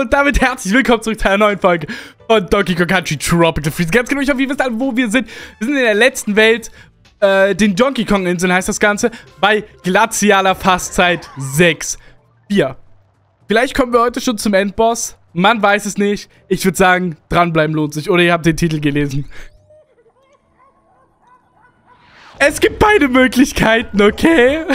und damit herzlich willkommen zurück zu einer neuen Folge von Donkey Kong Country Tropical Freeze. Ganz genau, ich hoffe, ihr wisst alle, wo wir sind. Wir sind in der letzten Welt, den Donkey Kong Inseln heißt das Ganze, bei glazialer Fastzeit 6.4. Vielleicht kommen wir heute schon zum Endboss. Man weiß es nicht. Ich würde sagen, dranbleiben lohnt sich. Oder ihr habt den Titel gelesen. Es gibt beide Möglichkeiten, okay?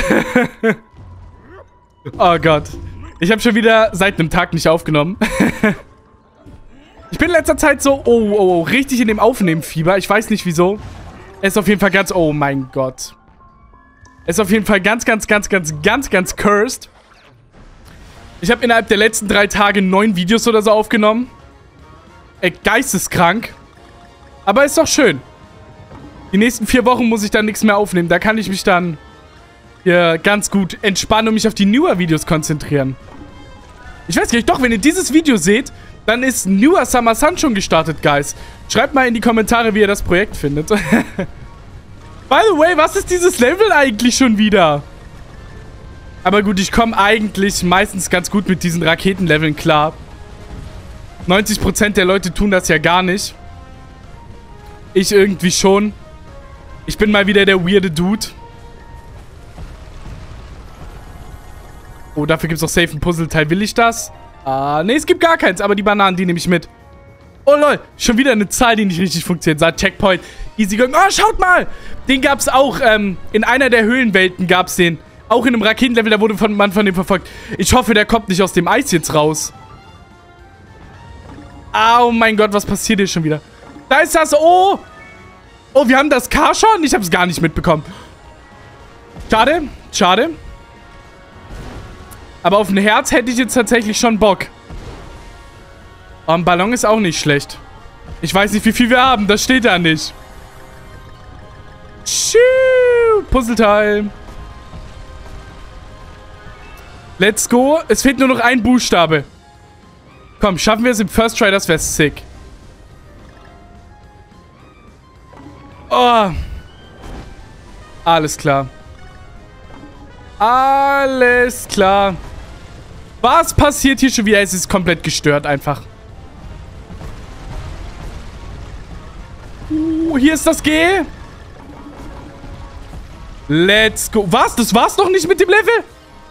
Oh Gott. Ich habe schon wieder seit einem Tag nicht aufgenommen. Ich bin in letzter Zeit so, richtig in dem Aufnehmen-Fieber. Ich weiß nicht wieso. Es ist auf jeden Fall ganz, oh mein Gott. Es ist auf jeden Fall ganz cursed. Ich habe innerhalb der letzten 3 Tage 9 Videos oder so aufgenommen. Geisteskrank. Aber ist doch schön. Die nächsten 4 Wochen muss ich dann nichts mehr aufnehmen. Da kann ich mich dann hier ganz gut entspannen und mich auf die Newer-Videos konzentrieren. Ich weiß gar nicht, doch, wenn ihr dieses Video seht, dann ist Newer Summer Sun schon gestartet, Guys. Schreibt mal in die Kommentare, wie ihr das Projekt findet. By the way, was ist dieses Level eigentlich schon wieder? Aber gut, ich komme eigentlich meistens ganz gut mit diesen Raketenleveln klar. 90% der Leute tun das ja gar nicht. Ich irgendwie schon. Ich bin mal wieder der weirde Dude. Oh, dafür gibt es auch safe ein Puzzleteil. Will ich das? Ne, es gibt gar keins. Aber die Bananen, die nehme ich mit. Oh, lol. Schon wieder eine Zahl, die nicht richtig funktioniert. Sagt Checkpoint. Easy going. Oh, schaut mal. Den gab es auch. In einer der Höhlenwelten gab es den. Auch in einem Raketenlevel, da wurde man von dem verfolgt. Ich hoffe, der kommt nicht aus dem Eis jetzt raus. Oh mein Gott, was passiert hier schon wieder? Da ist das. Oh. Oh, wir haben das K schon? Ich habe es gar nicht mitbekommen. Schade. Schade. Aber auf ein Herz hätte ich jetzt tatsächlich schon Bock. Oh, ein Ballon ist auch nicht schlecht. Ich weiß nicht, wie viel wir haben. Das steht da nicht. Puzzleteil. Let's go. Es fehlt nur noch ein Buchstabe. Komm, schaffen wir es im First Try. Das wäre sick. Oh. Alles klar. Alles klar. Was passiert hier schon wieder? Es ist komplett gestört einfach. Hier ist das G. Let's go. Was? Das war's noch nicht mit dem Level?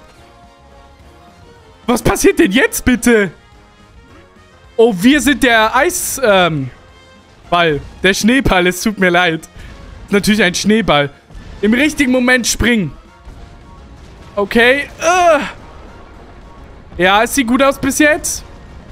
Was passiert denn jetzt bitte? Oh, wir sind der Ball. Der Schneeball. Es tut mir leid. Ist natürlich ein Schneeball. Im richtigen Moment springen. Okay. Ja, es sieht gut aus bis jetzt.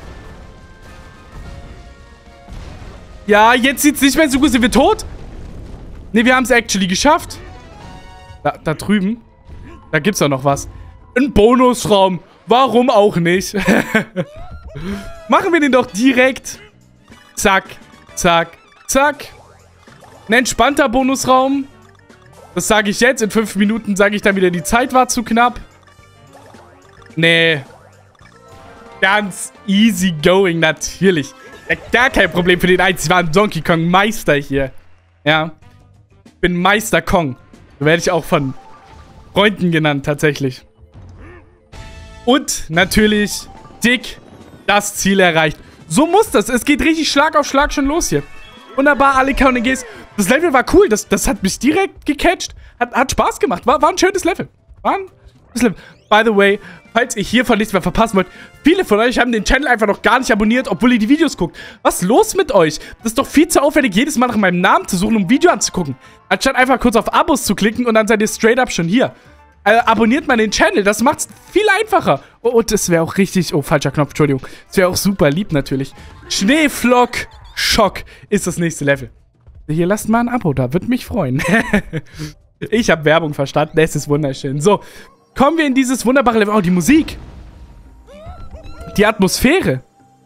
Ja, jetzt sieht es nicht mehr so gut. Sind wir tot? Ne, wir haben es actually geschafft. Da drüben. Da gibt's doch noch was. Ein Bonusraum. Warum auch nicht? Machen wir den doch direkt. Zack, zack, zack. Ein entspannter Bonusraum. Das sage ich jetzt. In 5 Minuten sage ich dann wieder, die Zeit war zu knapp. Nee. Ganz easy going, natürlich. Ja, gar kein Problem für den einzig wahren Donkey Kong Meister hier. Ja. Ich bin Meister Kong. So werde ich auch von Freunden genannt, tatsächlich. Und natürlich dick das Ziel erreicht. So muss das. Es geht richtig Schlag auf Schlag schon los hier. Wunderbar, alle KGs. Das Level war cool. Das hat mich direkt gecatcht. Hat Spaß gemacht. War ein schönes Level. By the way, falls ihr hiervon nichts mehr verpassen wollt, viele von euch haben den Channel einfach noch gar nicht abonniert, obwohl ihr die Videos guckt. Was ist los mit euch? Das ist doch viel zu aufwendig, jedes Mal nach meinem Namen zu suchen, um ein Video anzugucken. Anstatt einfach kurz auf Abos zu klicken und dann seid ihr straight up schon hier. Abonniert mal den Channel, das macht's viel einfacher. Oh, und das wäre auch richtig... Oh, falscher Knopf, Entschuldigung. Das wäre auch super lieb natürlich. Schneeflock Schock ist das nächste Level. Hier, lasst mal ein Abo da, würde mich freuen. Ich habe Werbung verstanden, es ist wunderschön. So, kommen wir in dieses wunderbare Level. Oh, die Musik. Die Atmosphäre.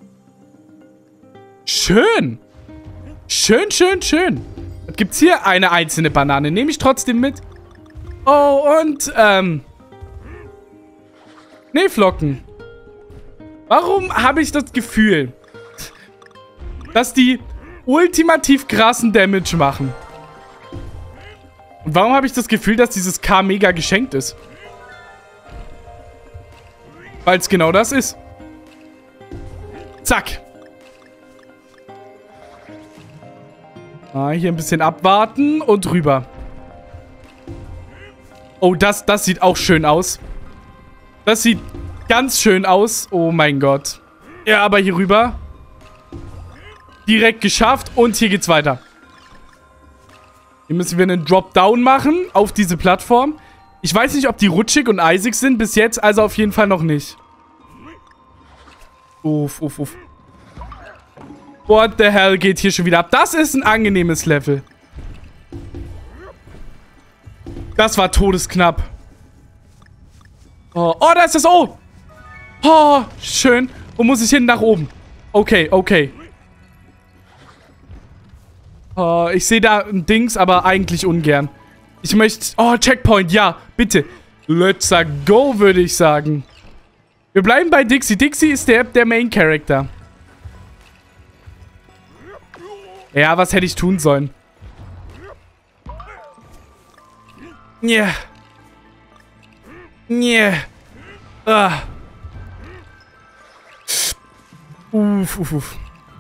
Schön. Schön, schön, schön. Was gibt's hier? Eine einzelne Banane. Nehme ich trotzdem mit. Oh, und, Schneeflocken. Warum habe ich das Gefühl, dass die ultimativ krassen Damage machen? Und warum habe ich das Gefühl, dass dieses K mega geschenkt ist? Weil es genau das ist. Zack. Hier ein bisschen abwarten und rüber. Oh, das sieht auch schön aus. Das sieht ganz schön aus. Oh mein Gott. Ja, aber hier rüber. Direkt geschafft und hier geht's weiter. Hier müssen wir einen Dropdown machen auf diese Plattform. Ich weiß nicht, ob die rutschig und eisig sind bis jetzt, also auf jeden Fall noch nicht. Uff, uff, uff. What the hell geht hier schon wieder ab? Das ist ein angenehmes Level. Das war todesknapp. Oh, da ist das O. Oh, schön. Wo muss ich hin? Nach oben. Okay, okay. Oh, ich sehe da ein Dings, aber eigentlich ungern. Ich möchte... Oh, Checkpoint, ja, bitte. Let's go, würde ich sagen. Wir bleiben bei Dixie. Dixie ist der Main Character. Ja, was hätte ich tun sollen? Yeah. Yeah. Ah. Uff, uff, uff.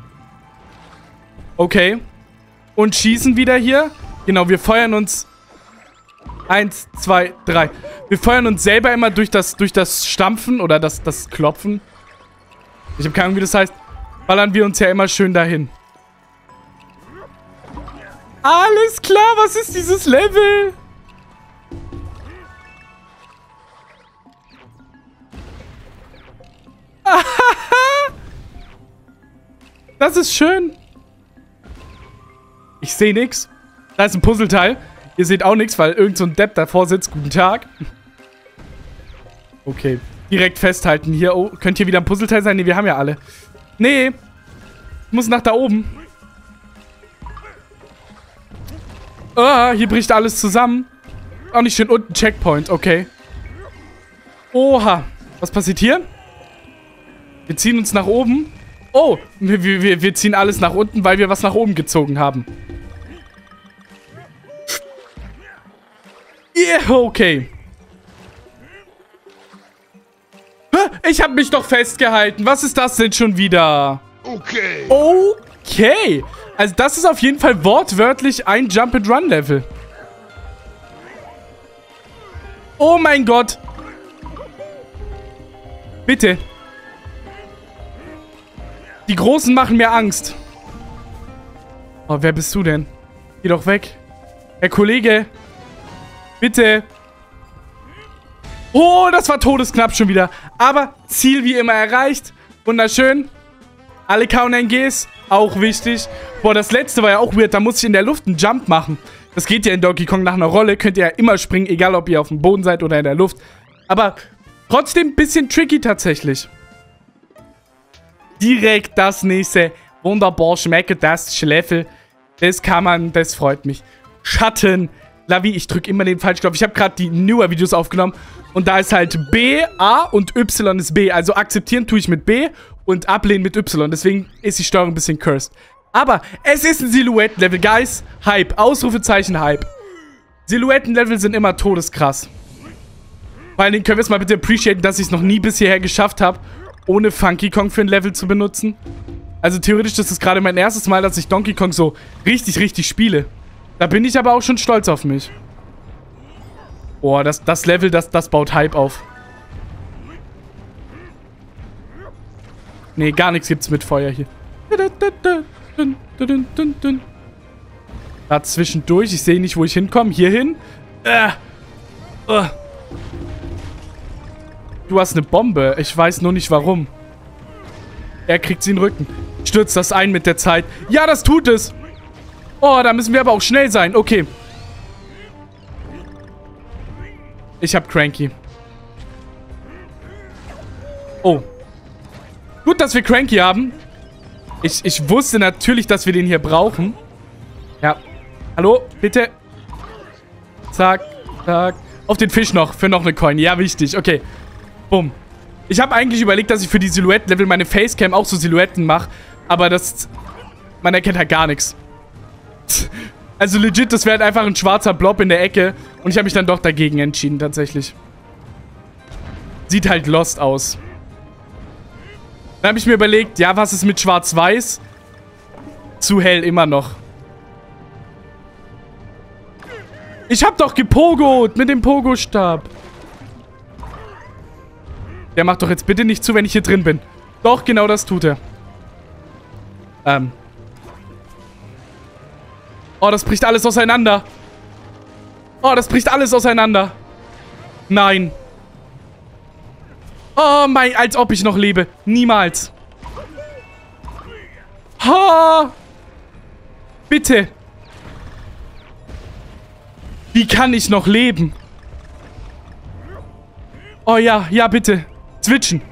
Okay. Und schießen wieder hier. Genau, wir feuern uns... 1, 2, 3. Wir feuern uns selber immer durch das Stampfen oder das Klopfen. Ich habe keine Ahnung, wie das heißt. Ballern wir uns ja immer schön dahin. Alles klar, was ist dieses Level? Das ist schön. Ich sehe nichts. Da ist ein Puzzleteil. Ihr seht auch nichts, weil irgend so ein Depp davor sitzt. Guten Tag. Okay. Direkt festhalten hier. Oh, könnte hier wieder ein Puzzleteil sein? Ne, wir haben ja alle. Nee. Ich muss nach da oben. Ah, hier bricht alles zusammen. Auch nicht schön. Und ein Checkpoint. Okay. Oha. Was passiert hier? Wir ziehen uns nach oben. Oh, wir ziehen alles nach unten, weil wir was nach oben gezogen haben. Yeah, okay. Ich habe mich doch festgehalten. Was ist das denn schon wieder? Okay. Okay. Also das ist auf jeden Fall wortwörtlich ein Jump-and-Run-Level. Oh mein Gott. Bitte. Die Großen machen mir Angst. Oh, wer bist du denn? Geh doch weg. Herr Kollege. Bitte. Oh, das war todesknapp schon wieder. Aber Ziel wie immer erreicht. Wunderschön. Alle KNGs. Auch wichtig. Boah, das letzte war ja auch weird. Da muss ich in der Luft einen Jump machen. Das geht ja in Donkey Kong nach einer Rolle. Könnt ihr ja immer springen, egal ob ihr auf dem Boden seid oder in der Luft. Aber trotzdem ein bisschen tricky tatsächlich. Direkt das nächste. Wunderbar schmeckt das Level. Das kann man, das freut mich. Schatten. Lavi, ich drücke immer den falschen Knopf. Ich habe gerade die Newer-Videos aufgenommen. Und da ist halt B, A und Y ist B. Also akzeptieren tue ich mit B und ablehnen mit Y. Deswegen ist die Steuerung ein bisschen cursed. Aber es ist ein Silhouetten-Level. Guys, Hype. Ausrufezeichen Hype. Silhouetten-Level sind immer todeskrass. Vor allen Dingen können wir es mal bitte appreciaten, dass ich es noch nie bis hierher geschafft habe, ohne Funky Kong für ein Level zu benutzen. Also theoretisch ist es gerade mein erstes Mal, dass ich Donkey Kong so richtig, richtig spiele. Da bin ich aber auch schon stolz auf mich. Boah, das Level, das baut Hype auf. Nee, gar nichts gibt's mit Feuer hier. Da zwischendurch, ich sehe nicht, wo ich hinkomme. Hier hin. Du hast eine Bombe. Ich weiß nur nicht, warum. Er kriegt sie in den Rücken. Stürzt das ein mit der Zeit. Ja, das tut es. Oh, da müssen wir aber auch schnell sein. Okay. Ich hab Cranky. Oh. Gut, dass wir Cranky haben. Ich wusste natürlich, dass wir den hier brauchen. Ja. Hallo, bitte. Zack, zack. Auf den Fisch noch, für noch eine Coin. Ja, wichtig. Okay. Bumm. Ich habe eigentlich überlegt, dass ich für die Silhouetten-Level meine Facecam auch so Silhouetten mache. Aber das... Man erkennt halt gar nichts. Also legit, das wäre halt einfach ein schwarzer Blob in der Ecke. Und ich habe mich dann doch dagegen entschieden, tatsächlich. Sieht halt lost aus. Dann habe ich mir überlegt, ja, was ist mit Schwarz-Weiß? Zu hell immer noch. Ich hab doch gepogot mit dem Pogo-Stab. Der macht doch jetzt bitte nicht zu, wenn ich hier drin bin. Doch, genau das tut er. Oh, das bricht alles auseinander. Oh, das bricht alles auseinander. Nein. Oh mein, als ob ich noch lebe. Niemals. Ha! Bitte. Wie kann ich noch leben? Oh ja, ja bitte. Switchen.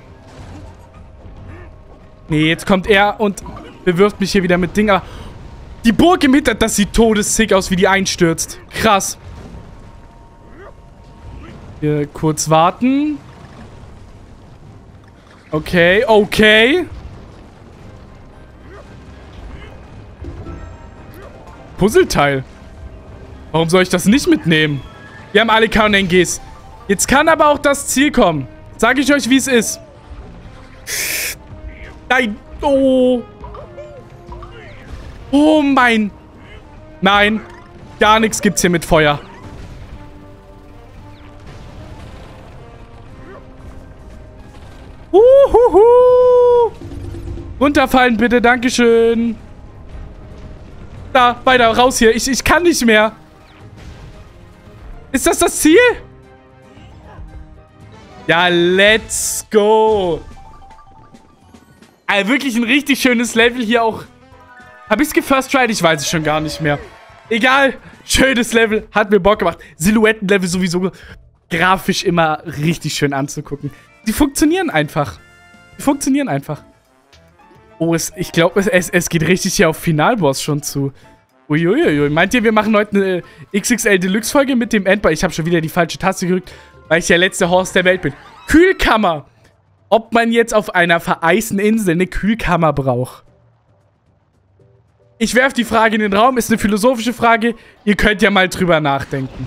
Nee, jetzt kommt er und bewirft mich hier wieder mit Ding. Aber die Burg im Hintergrund, das sieht todessick aus, wie die einstürzt. Krass. Hier kurz warten. Okay, okay. Puzzleteil. Warum soll ich das nicht mitnehmen? Wir haben alle KNGs. Jetzt kann aber auch das Ziel kommen. Sag ich euch, wie es ist. Nein. Oh. Oh mein. Nein. Gar nichts gibt's hier mit Feuer. Uhuhu. Runterfallen bitte, dankeschön. Da, weiter, raus hier. Ich kann nicht mehr. Ist das das Ziel? Ja, let's go. Also wirklich ein richtig schönes Level hier auch. Hab ich's gefirst tried? Ich weiß es schon gar nicht mehr. Egal. Schönes Level. Hat mir Bock gemacht. Silhouettenlevel sowieso grafisch immer richtig schön anzugucken. Die funktionieren einfach. Die funktionieren einfach. Oh, ich glaube, es geht richtig hier auf Finalboss schon zu. Uiuiui. Meint ihr, wir machen heute eine XXL Deluxe-Folge mit dem Endboss? Ich habe schon wieder die falsche Taste gedrückt, weil ich der letzte Horst der Welt bin. Kühlkammer. Ob man jetzt auf einer vereisten Insel eine Kühlkammer braucht. Ich werfe die Frage in den Raum. Ist eine philosophische Frage. Ihr könnt ja mal drüber nachdenken.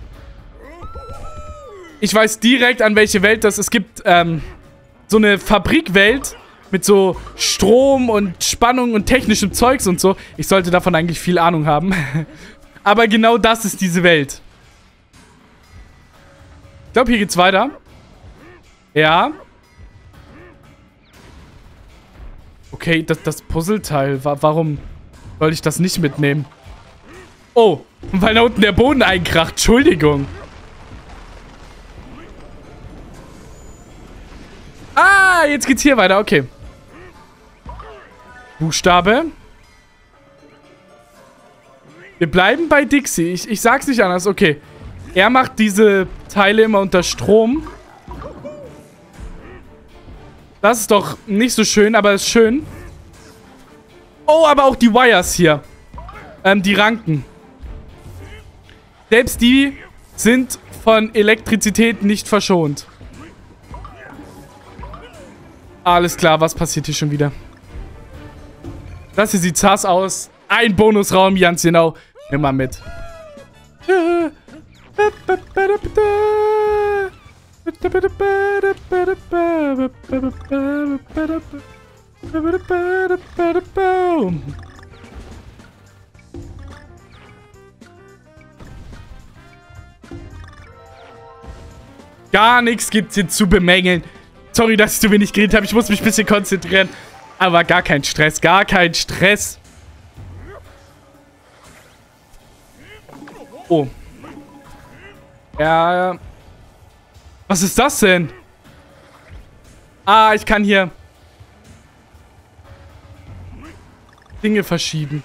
Ich weiß direkt, an welche Welt das... Es gibt so eine Fabrikwelt mit so Strom und Spannung und technischem Zeugs und so. Ich sollte davon eigentlich viel Ahnung haben. Aber genau das ist diese Welt. Ich glaube, hier geht's weiter. Ja. Okay, das Puzzleteil. Warum soll ich das nicht mitnehmen? Oh, weil da unten der Boden einkracht. Entschuldigung. Ah, jetzt geht's hier weiter. Okay. Buchstabe. Wir bleiben bei Dixie. Ich sag's nicht anders. Okay. Er macht diese Teile immer unter Strom. Das ist doch nicht so schön, aber ist schön. Oh, aber auch die Wires hier. Die Ranken. Selbst die sind von Elektrizität nicht verschont. Alles klar, was passiert hier schon wieder? Das hier sieht sass aus. Ein Bonusraum, ganz genau. Nimm mal mit. Gar nichts gibt's hier zu bemängeln. Sorry, dass ich zu wenig geredet habe. Ich muss mich ein bisschen konzentrieren. Aber gar kein Stress. Gar kein Stress. Oh. Ja. Was ist das denn? Ah, ich kann hier Dinge verschieben.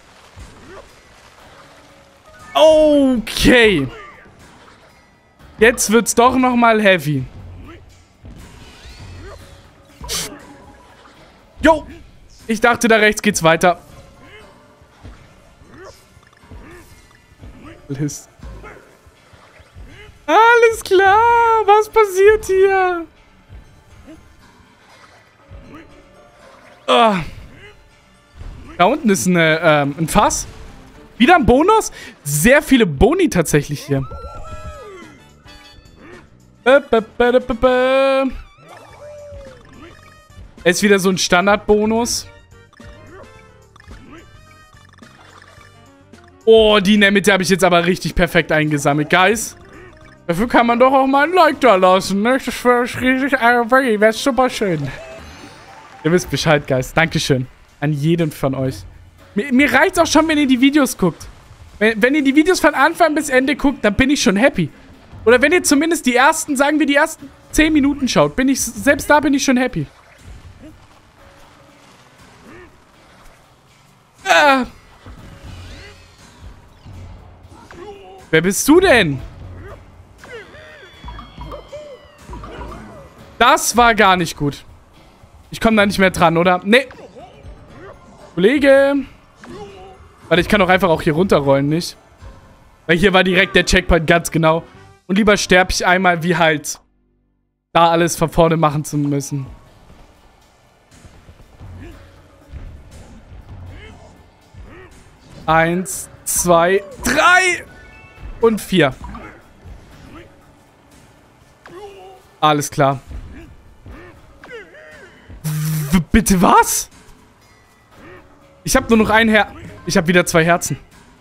Okay. Jetzt wird's doch nochmal heavy. Jo! Ich dachte, da rechts geht's weiter. Alles klar! Was passiert hier? Oh. Da unten ist ein Fass. Wieder ein Bonus? Sehr viele Boni tatsächlich hier. Ist wieder so ein Standardbonus. Oh, die in der Mitte habe ich jetzt aber richtig perfekt eingesammelt. Guys, dafür kann man doch auch mal ein Like da lassen, ne? Das wäre riesig, wäre super schön. Ihr wisst Bescheid, Guys. Dankeschön. An jeden von euch. Mir reicht's auch schon, wenn ihr die Videos guckt. Wenn ihr die Videos von Anfang bis Ende guckt, dann bin ich schon happy. Oder wenn ihr zumindest die ersten, sagen wir die ersten 10 Minuten schaut, selbst da bin ich schon happy. Wer bist du denn? Das war gar nicht gut. Ich komme da nicht mehr dran, oder? Nee. Kollege. Warte, ich kann doch einfach auch hier runterrollen, nicht? Weil hier war direkt der Checkpoint ganz genau. Und lieber sterbe ich einmal, wie halt da alles von vorne machen zu müssen. Eins, 2, 3 und 4. Alles klar. Bitte was? Ich habe nur noch ein Herz. Ich habe wieder 2 Herzen.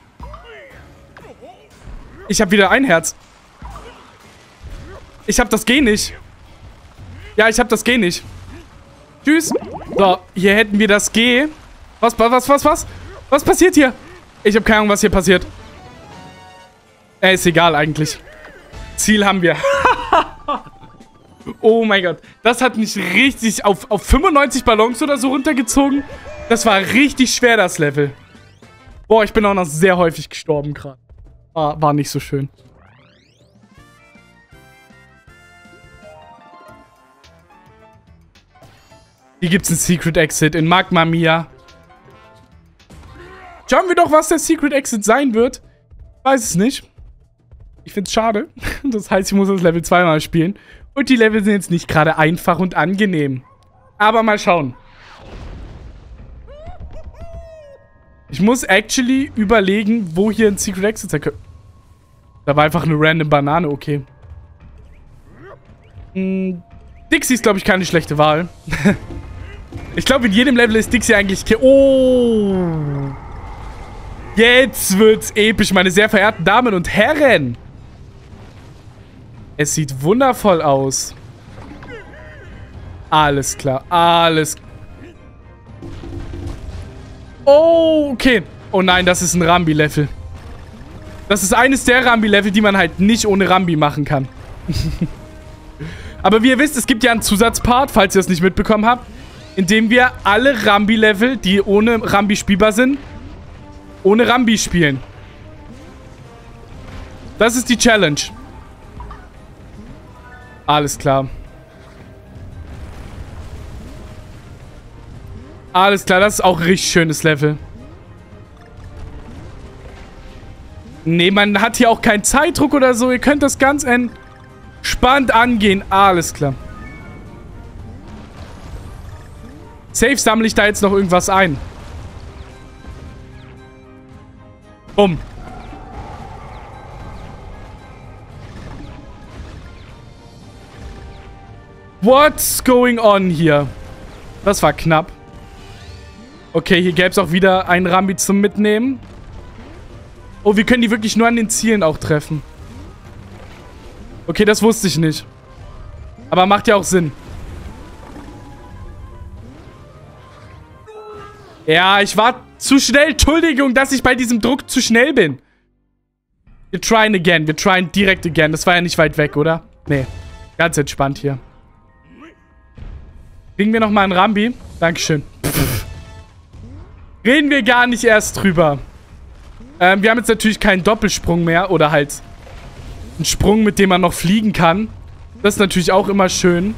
Ich habe wieder ein Herz. Ich habe das G nicht. Ja, ich habe das G nicht. Tschüss. So, hier hätten wir das G. Was? Was passiert hier? Ich habe keine Ahnung, was hier passiert. Ist egal eigentlich. Ziel haben wir. Oh mein Gott. Das hat mich richtig auf 95 Ballons oder so runtergezogen. Das war richtig schwer, das Level. Boah, ich bin auch noch sehr häufig gestorben gerade. War nicht so schön. Hier gibt's einen Secret Exit in Magma Mia. Schauen wir doch, was der Secret Exit sein wird. Weiß es nicht. Ich find's schade. Das heißt, ich muss das Level 2 mal spielen. Und die Level sind jetzt nicht gerade einfach und angenehm. Aber mal schauen. Ich muss actually überlegen, wo hier ein Secret Exit sein könnte. Da war einfach eine random Banane, okay. Dixie ist, glaube ich, keine schlechte Wahl. Ich glaube, in jedem Level ist Dixie eigentlich... Oh! Jetzt wird's episch, meine sehr verehrten Damen und Herren. Es sieht wundervoll aus. Alles klar, alles... Oh, okay. Oh nein, das ist ein Rambi-Level. Das ist eines der Rambi-Level, die man halt nicht ohne Rambi machen kann. Aber wie ihr wisst, es gibt ja einen Zusatzpart, falls ihr das nicht mitbekommen habt, in dem wir alle Rambi-Level, die ohne Rambi spielbar sind, ohne Rambi spielen. Das ist die Challenge. Alles klar. Alles klar, das ist auch ein richtig schönes Level. Nee, man hat hier auch keinen Zeitdruck oder so. Ihr könnt das ganz entspannt angehen. Alles klar. Safe sammle ich da jetzt noch irgendwas ein. Bumm. What's going on hier? Das war knapp. Okay, hier gäbe es auch wieder einen Rambi zum Mitnehmen. Oh, wir können die wirklich nur an den Zielen auch treffen. Okay, das wusste ich nicht. Aber macht ja auch Sinn. Ja, ich war zu schnell. Entschuldigung, dass ich bei diesem Druck zu schnell bin. Wir tryen again. Wir tryen direkt again. Das war ja nicht weit weg, oder? Nee. Ganz entspannt hier. Kriegen wir nochmal einen Rambi? Dankeschön. Reden wir gar nicht erst drüber. Wir haben jetzt natürlich keinen Doppelsprung mehr. Oder halt einen Sprung, mit dem man noch fliegen kann. Das ist natürlich auch immer schön.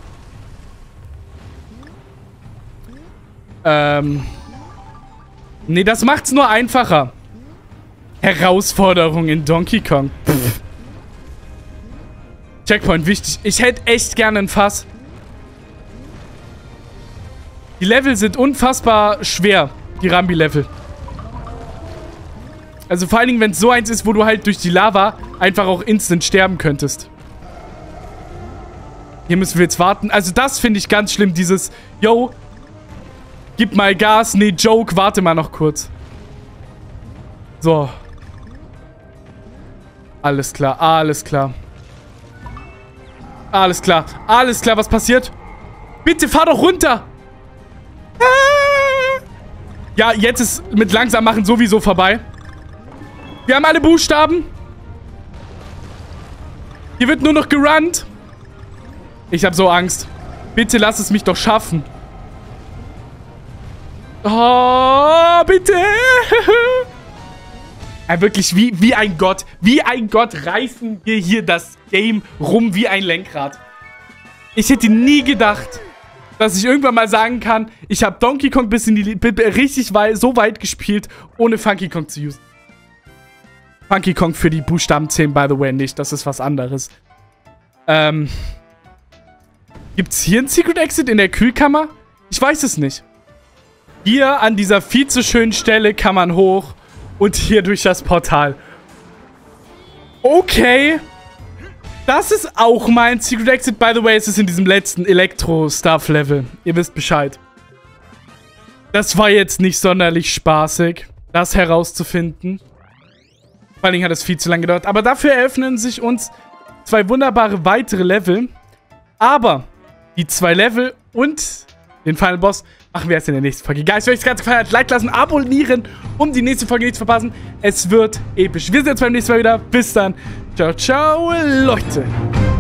Nee, das macht's nur einfacher. Herausforderung in Donkey Kong. Pff. Checkpoint, wichtig. Ich hätte echt gerne ein Fass. Die Level sind unfassbar schwer. Die Rambi-Level. Also vor allen Dingen, wenn es so eins ist, wo du halt durch die Lava einfach auch instant sterben könntest. Hier müssen wir jetzt warten. Also das finde ich ganz schlimm, dieses, yo, gib mal Gas. Nee, Joke, warte mal noch kurz. So. Alles klar, alles klar. Alles klar, alles klar, was passiert? Bitte, fahr doch runter. Ja, jetzt ist mit langsam machen sowieso vorbei. Wir haben alle Buchstaben. Hier wird nur noch gerannt. Ich habe so Angst. Bitte lass es mich doch schaffen. Oh, bitte. Ja, wirklich, wie ein Gott. Wie ein Gott reißen wir hier das Game rum wie ein Lenkrad. Ich hätte nie gedacht, dass ich irgendwann mal sagen kann, ich habe Donkey Kong bis in die richtig so weit gespielt, ohne Funky Kong zu usen. Funky Kong für die Buchstaben 10, by the way, nicht. Das ist was anderes. Gibt's hier einen Secret Exit in der Kühlkammer? Ich weiß es nicht. Hier an dieser viel zu schönen Stelle kann man hoch und hier durch das Portal. Okay. Das ist auch mein Secret Exit. By the way, es ist in diesem letzten Elektro-Stuff-Level. Ihr wisst Bescheid. Das war jetzt nicht sonderlich spaßig, das herauszufinden. Vor allen Dingen hat es viel zu lange gedauert. Aber dafür eröffnen sich uns 2 wunderbare weitere Level. Aber die 2 Level und den Final Boss machen wir erst in der nächsten Folge. Guys, wenn euch das Ganze gefallen hat, Like lassen, abonnieren, um die nächste Folge nicht zu verpassen. Es wird episch. Wir sehen uns beim nächsten Mal wieder. Bis dann. Ciao, ciao, Leute.